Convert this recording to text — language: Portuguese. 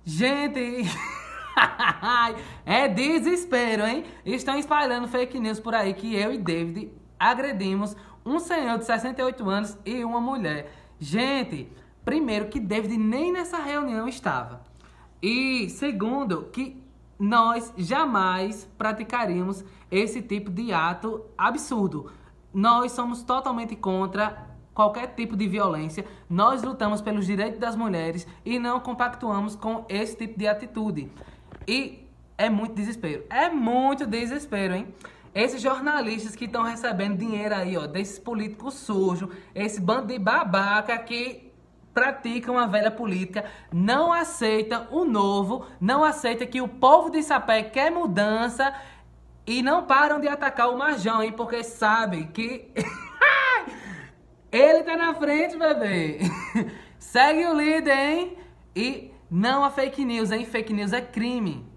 Gente, é desespero, hein? Estão espalhando fake news por aí que eu e David agredimos um senhor de 68 anos e uma mulher. Gente, primeiro que David nem nessa reunião estava. E segundo, que nós jamais praticaríamos esse tipo de ato absurdo. Nós somos totalmente contra qualquer tipo de violência. Nós lutamos pelos direitos das mulheres e não compactuamos com esse tipo de atitude. E é muito desespero. É muito desespero, hein? Esses jornalistas que estão recebendo dinheiro aí, ó, desses políticos sujos, esse bando de babaca que praticam a velha política, não aceita o novo, não aceita que o povo de Sapé quer mudança e não param de atacar o Majão, hein? Porque sabe que ele tá na frente, bebê. Segue o líder, hein? E não a fake news, hein? Fake news é crime.